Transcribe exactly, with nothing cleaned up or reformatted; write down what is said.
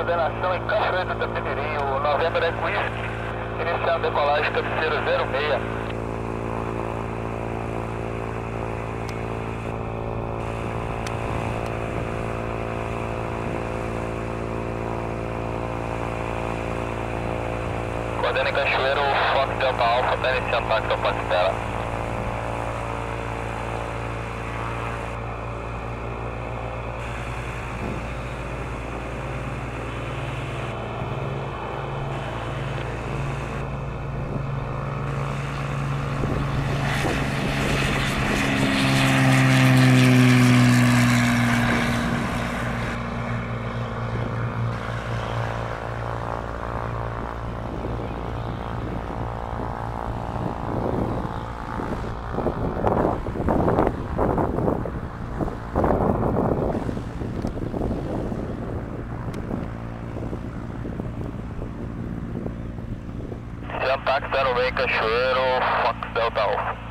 coordenação em Cachoeira do Tapetirinho, November é Whisky, iniciando decolagem cabeceira zero seis. Coordena em Cachoeiro, Fox Delta Alpha, está iniciando táxi ao Fox Stella. Táxi zero seis Cachoeiro, Fox Delta Alpha.